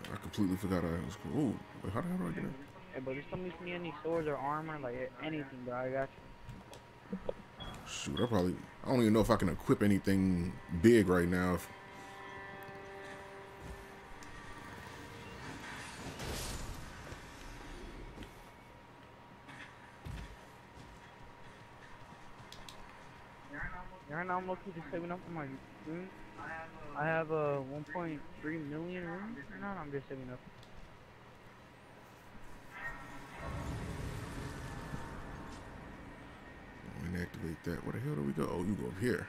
I completely forgot I was cool. Ooh, wait, how the hell do I get in? Hey, bro, just tell me if you need any swords or armor, like anything, bro. I got you. Shoot, I don't even know if I can equip anything big right now. Yeah, right now I'm looking just saving up for my rune. I have 1.3 million runes right now, and I'm just saving up. Let me activate that. Where the hell do we go? Oh, you go up here.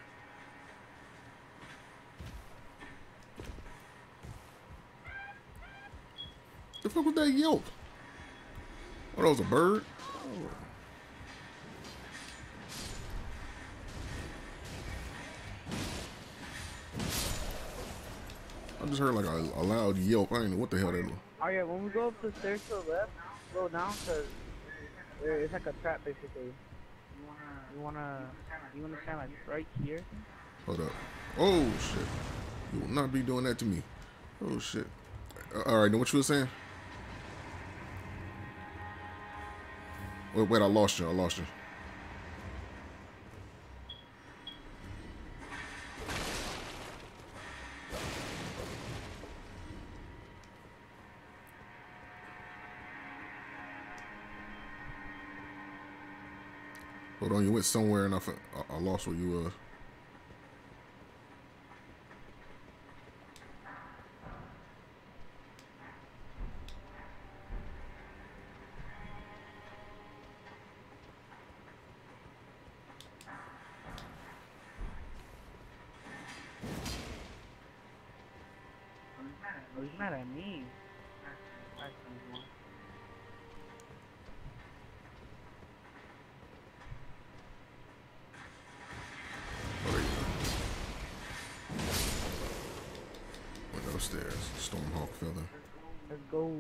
The fuck was that yelp? Oh, that was a bird? Oh. I just heard like a loud yelp. I didn't know what the hell that was. Oh yeah, when we go up the stairs to the left, slow down, cause it's like a trap basically. You wanna stand like right here? Hold up. Oh, shit. You will not be doing that to me. Oh, shit. All right, know what you were saying? Wait, I lost you. I lost you. Hold on, you went somewhere and I lost where you were. Oh, he's mad at me. I see one. Oh, there you go. Went upstairs. Stormhawk feather. Let's go.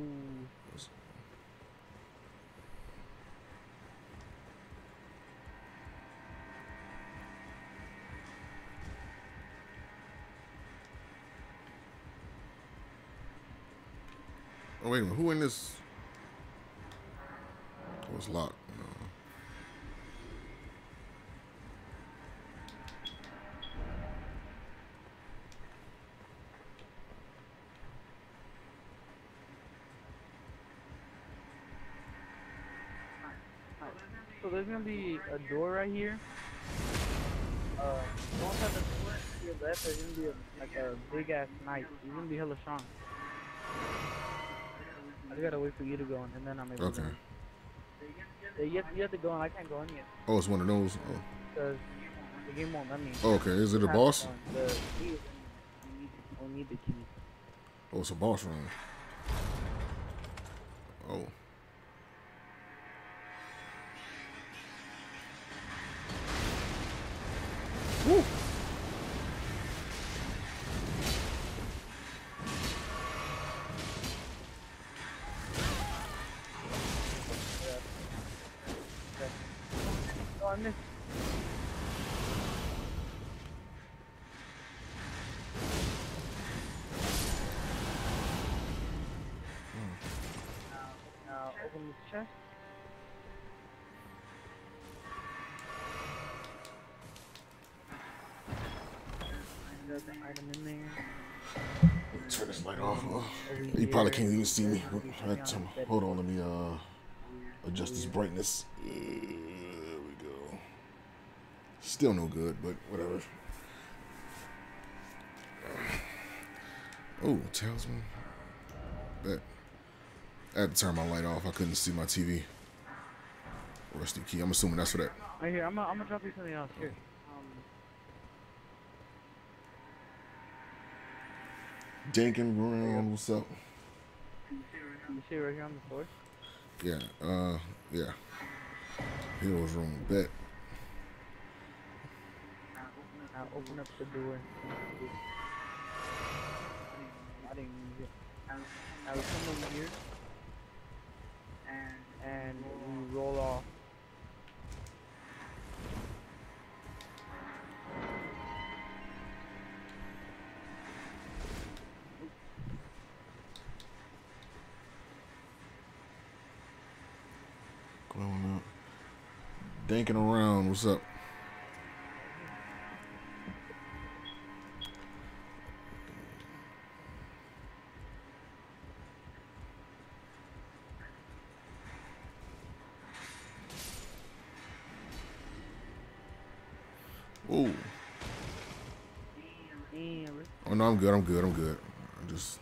Oh, wait a minute. Who in this? Oh, it's locked. No. Alright, so there's gonna be a door right here. Don't have the door to your left. There's gonna be like a big ass knight. He's gonna be hella strong. I just gotta wait for you to go in, and then I'm able to go Okay. in. Yeah, you have to go in. I can't go in yet Oh, it's one of those. Oh. because the game won't let me. Oh, okay. Is it You a have to boss? go in. The key is in. We need the key. Oh, it's a boss room. Oh. Woo. Okay. Oh, I missed. Now open this chest. There's an item in there. Turn this light off. Oh. Over You probably here. can't even see me. Everything on the bed. Hold on. Let me adjust this brightness. There we go. Still no good, but whatever. Oh, talisman. Bet. I had to turn my light off. I couldn't see my TV. Rusty key. I'm assuming that's for that. Right here, I'm gonna drop you something else here. Jenkins Brown, what's up? You see it right here on the floor? Yeah, yeah. Heroes room, bet. Now open up the door. I didn't use it. Now we come over here and we roll off. Thinking around. What's up? Ooh. Damn. Oh no, I'm good. I'm good. I'm good. I just.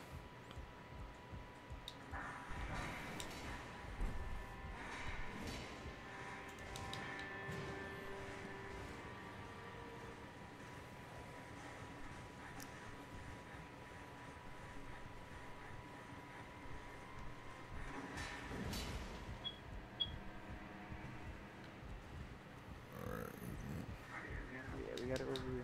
Yeah, we gotta go over here.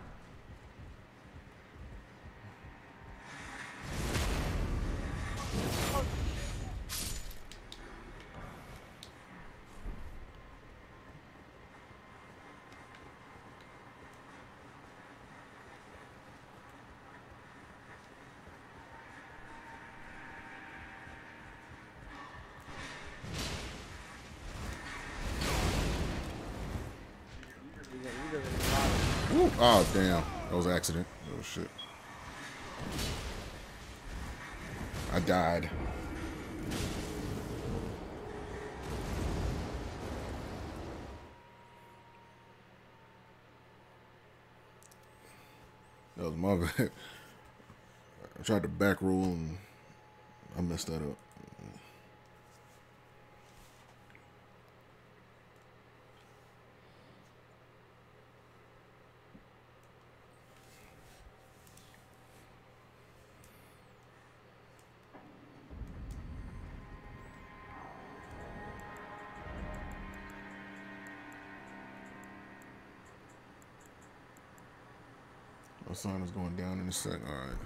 We got a lot of. Ooh. Oh damn. That was an accident. Oh shit. I died. That was my bad. I tried to back roll and I messed that up. My sign is going down in a sec. All right.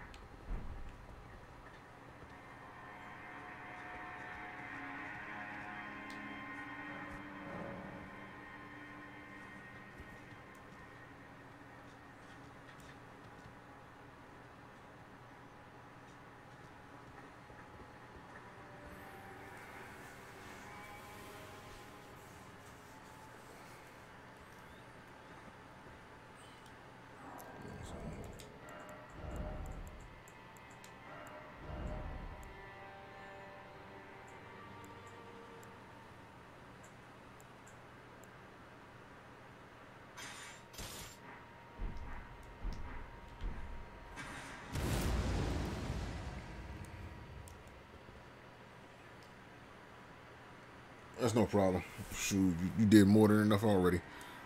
That's no problem. Shoot, you did more than enough already.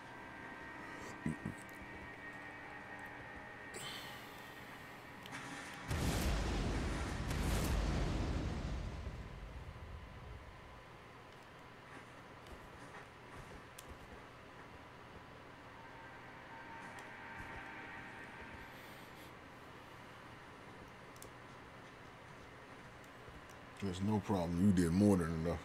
There's no problem. You did more than enough.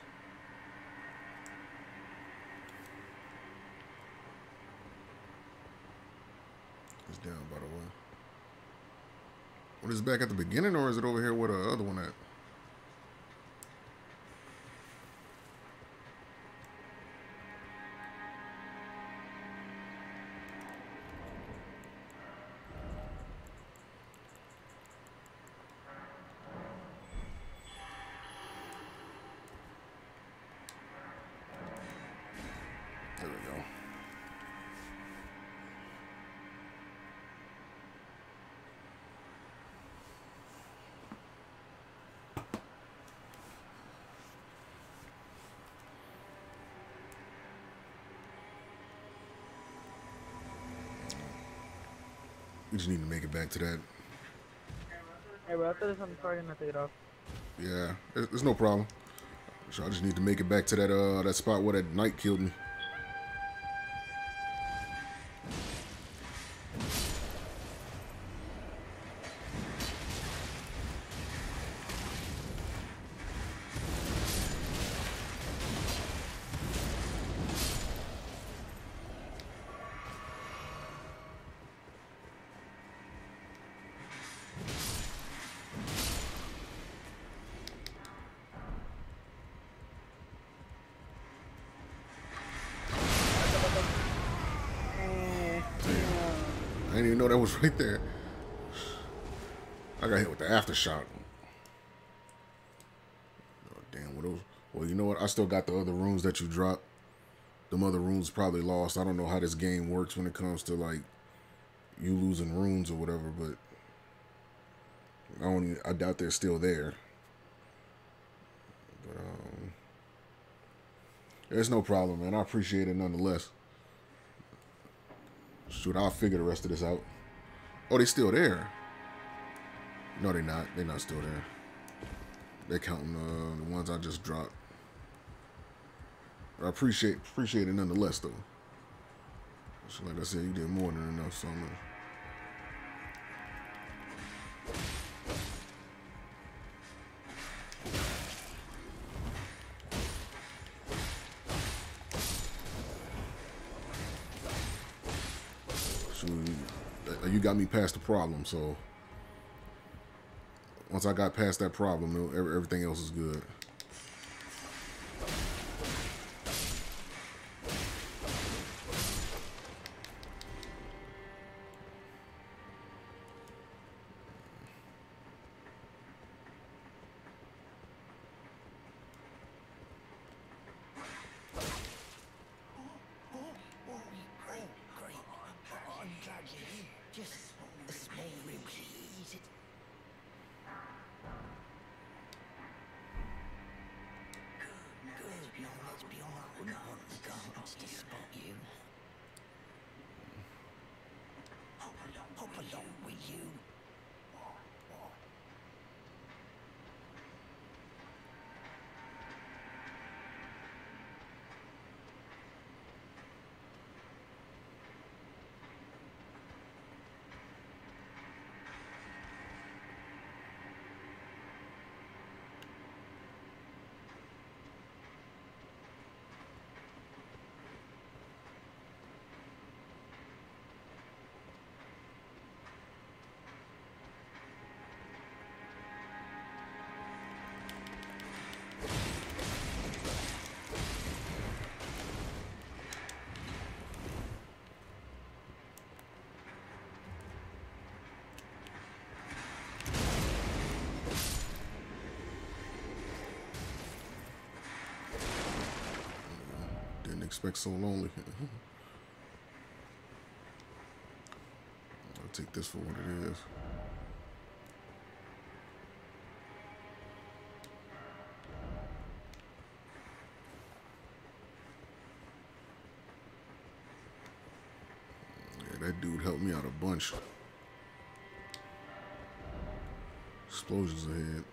It's down, by the way. What is it back at the beginning, or is it over here where the other one at? There we go. We just need to make it back to that. Hey, bro, I thought it was on the card and I took it off. Yeah, it's no problem. So I just need to make it back to that spot where that knight killed me. even know that was right there. I got hit with the aftershock. Oh, damn, what those? Well, you know what? I still got the other runes that you dropped. Them other runes probably lost. I don't know how this game works when it comes to like you losing runes or whatever, but I doubt they're still there. But it's no problem, man. I appreciate it nonetheless. Shoot, I'll figure the rest of this out. Oh, they still there? No, they're not. They're not still there. They're counting the ones I just dropped. But I appreciate it nonetheless, though. So like I said, you did more than enough, so I'm gonna... You got me past the problem, so once I got past that problem, everything else is good. Expect so lonely. I'll take this for what it is. Yeah, that dude helped me out a bunch. Explosions ahead.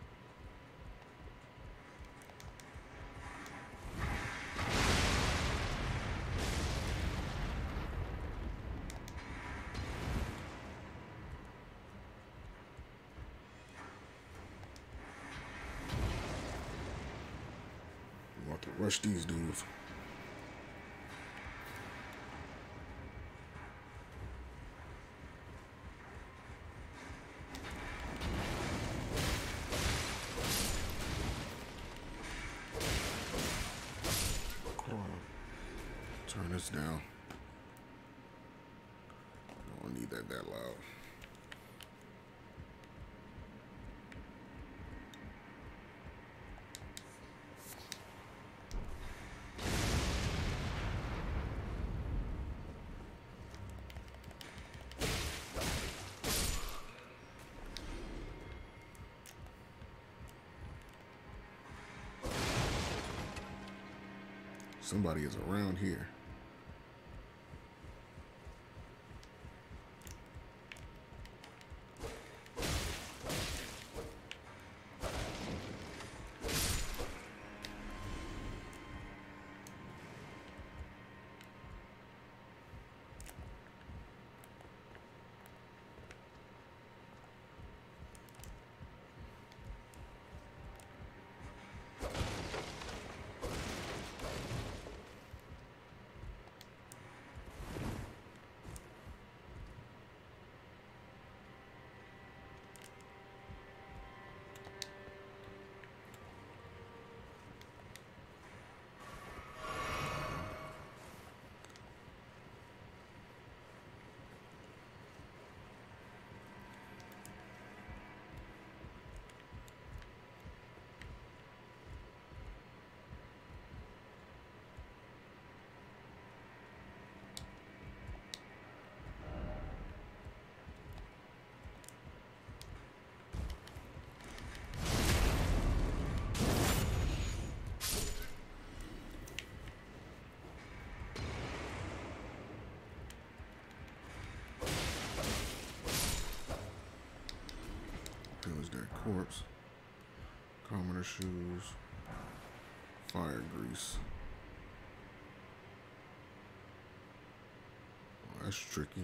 Rush these dudes. Turn this down. I don't need that loud. Somebody is around here. quartz, commoner shoes, fire grease. Oh, that's tricky.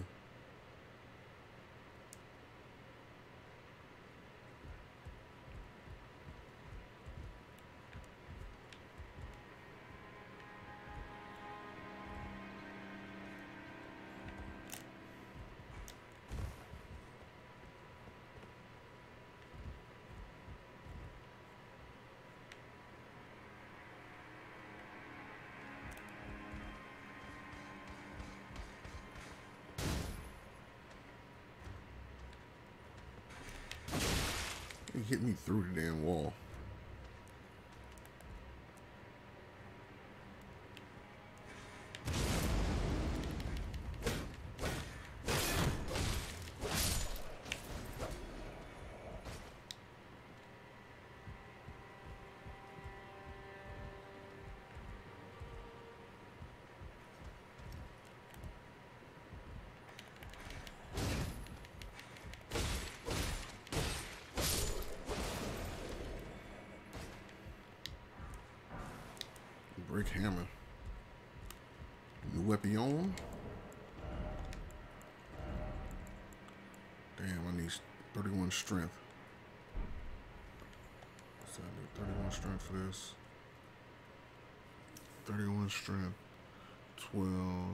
He hit me through the damn wall. Brick hammer. New weapon. Damn, I need 31 strength. So I need 31 strength for this. 31 strength. 12.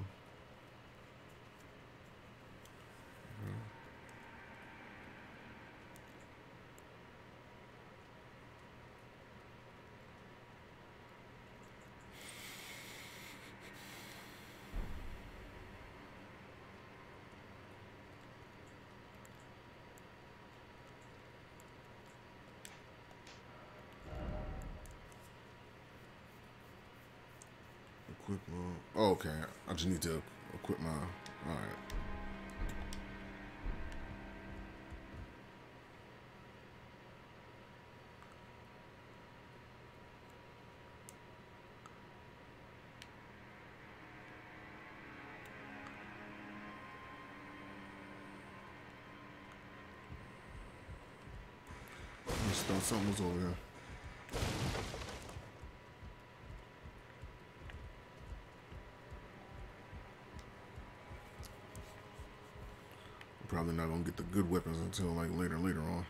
Equip oh, okay. I just need to equip my. Alright. I just thought something was over here. Probably not gonna get the good weapons until like later on.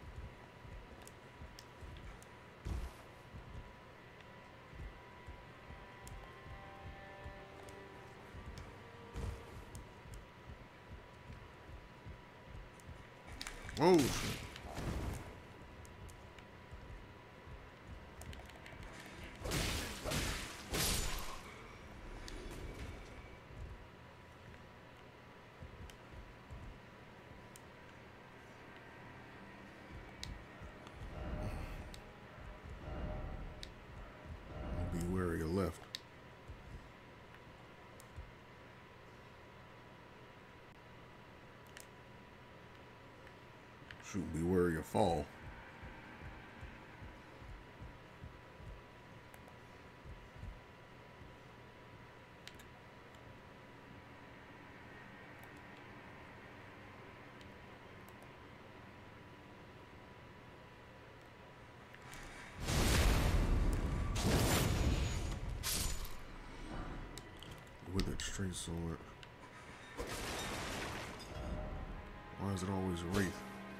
Oh shit. Be wary of left. Shoot, be wary of fall. With it straight sword. Why is it always Wraith?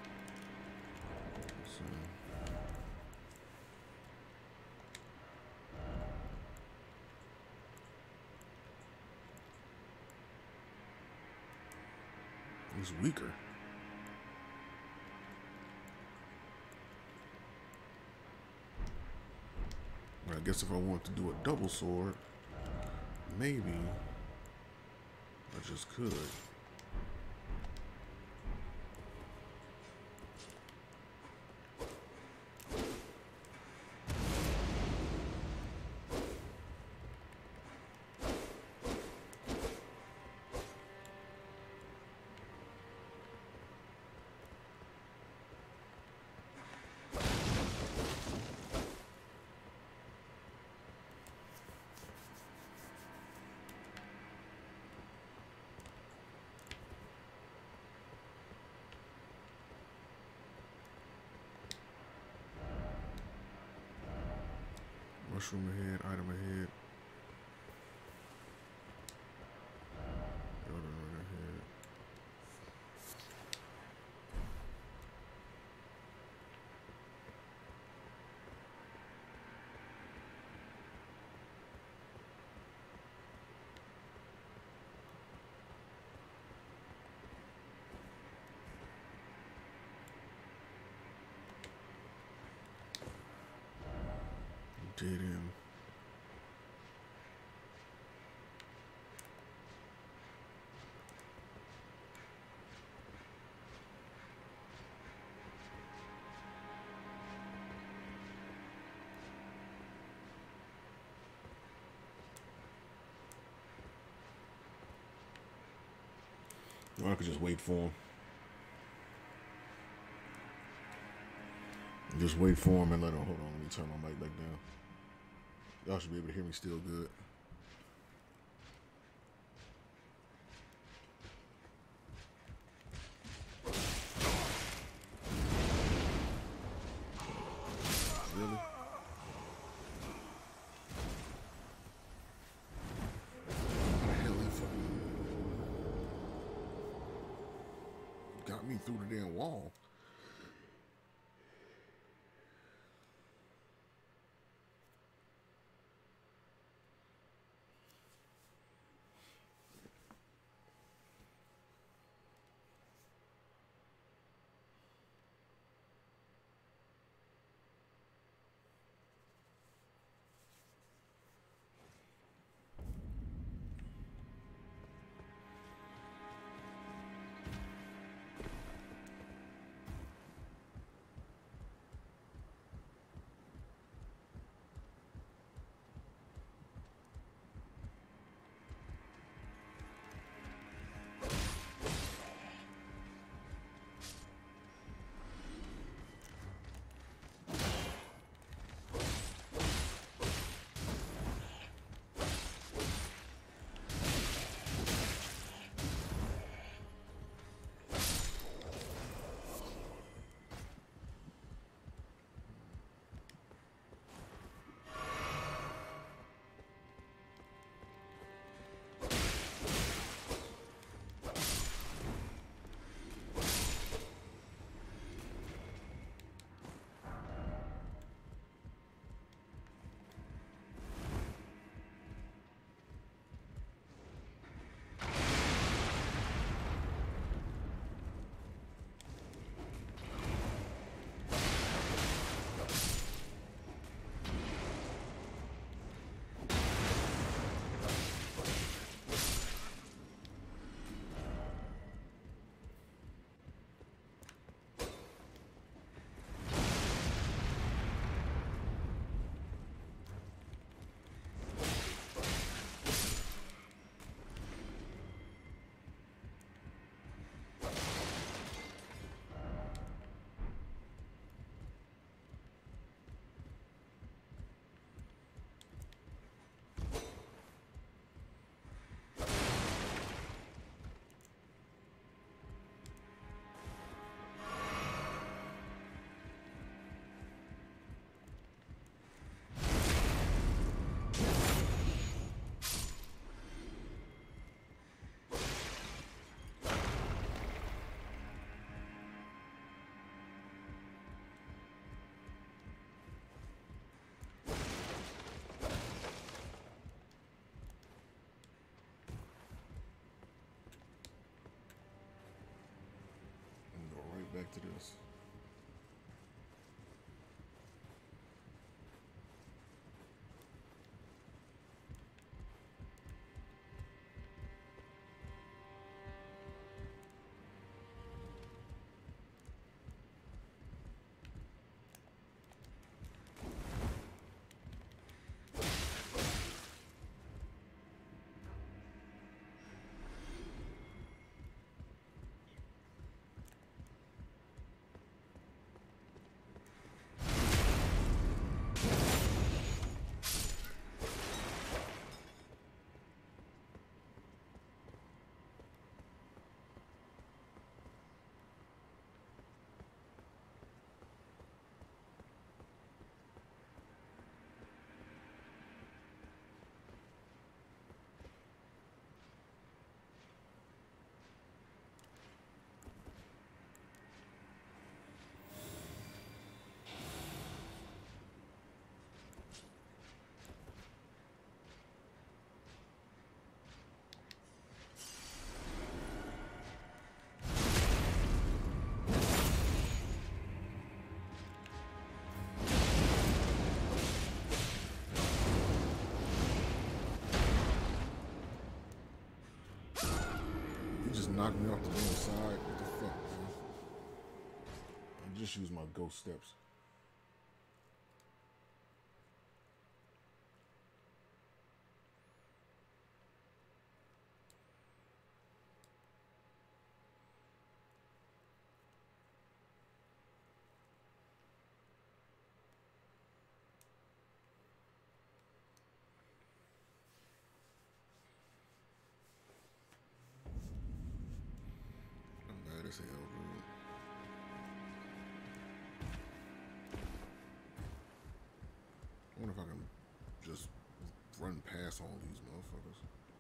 He's weaker. But I guess if I want to do a double sword, maybe I just could. Mushroom ahead, item ahead. Right ahead. Dead end. Or I could just wait for him. Just wait for him and let him. Hold on, let me turn my mic back down. Y'all should be able to hear me still good. Really? How the hell he fucking got me through the damn wall? Back to this. knocked me off the damn side. What the fuck, man? I just used my ghost steps. I'm mad as hell, bro. I wonder if I can just run past all these motherfuckers.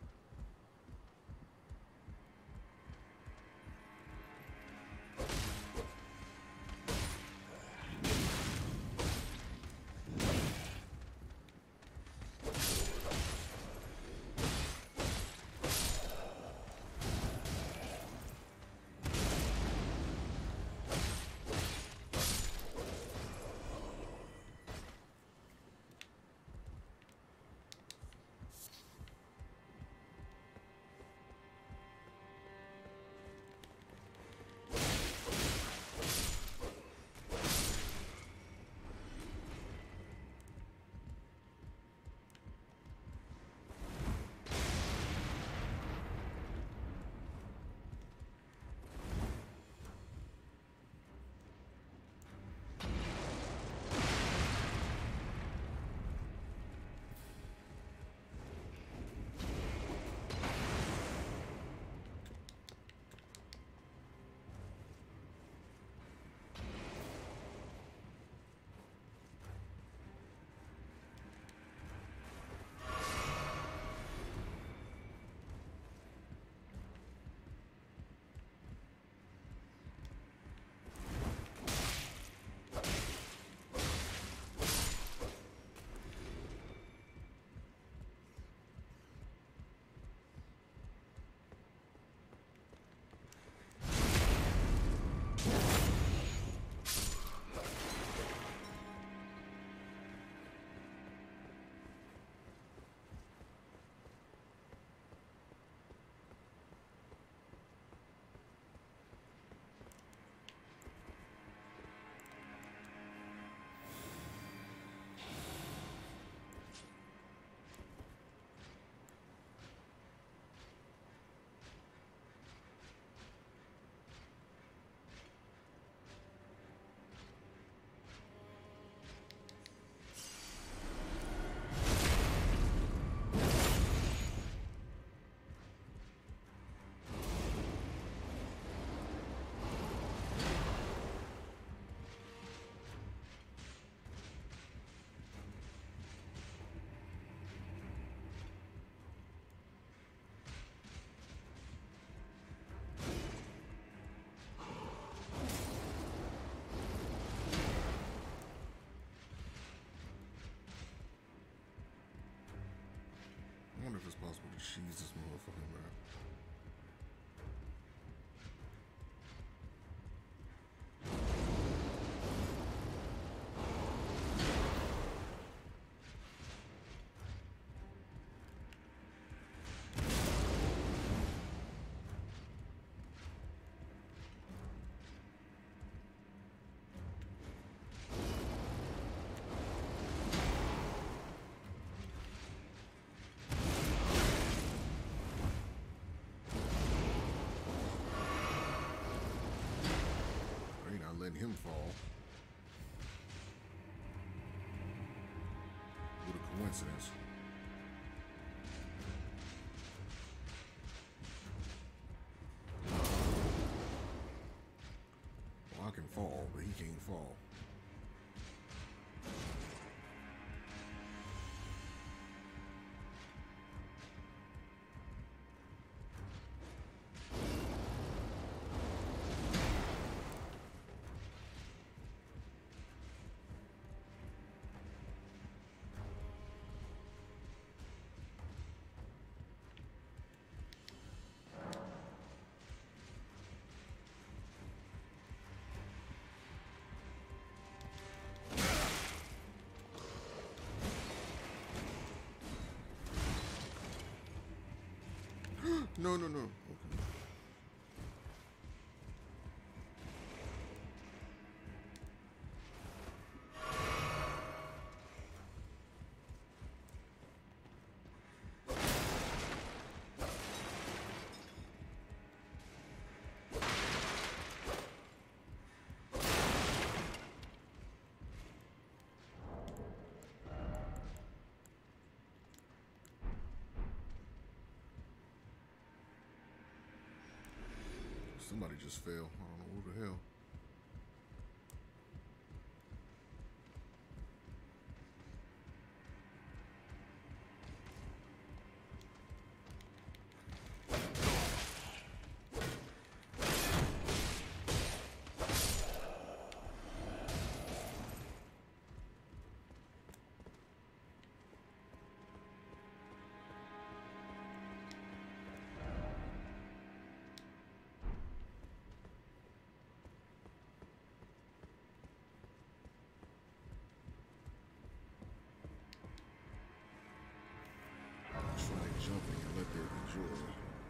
I wonder if it's possible to cheese this motherfucking map. Letting him fall. What a coincidence. Well, I can fall, but he can't fall. No, no, no. Okay. Somebody just fell. I don't know who the hell. Try jumping and let there be joy.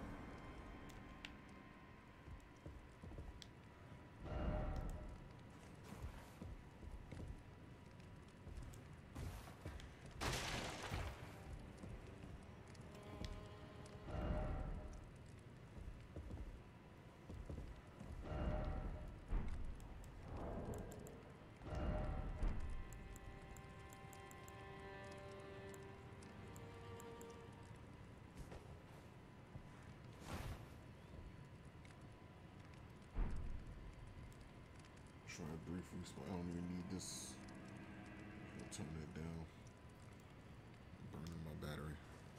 Try a brief respawn. I don't even need this. I'll turn that down. Burning my battery.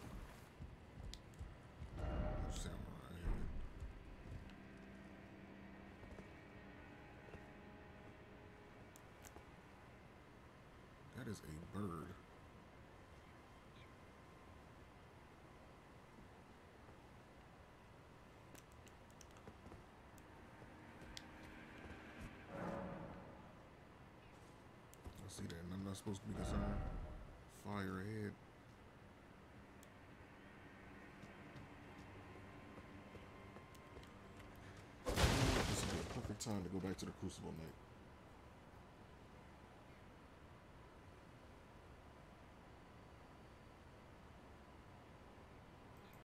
Samurai head. That is a bird. I see that, and I'm not supposed to be concerned. Fire ahead. This would be a perfect time to go back to the Crucible Knight.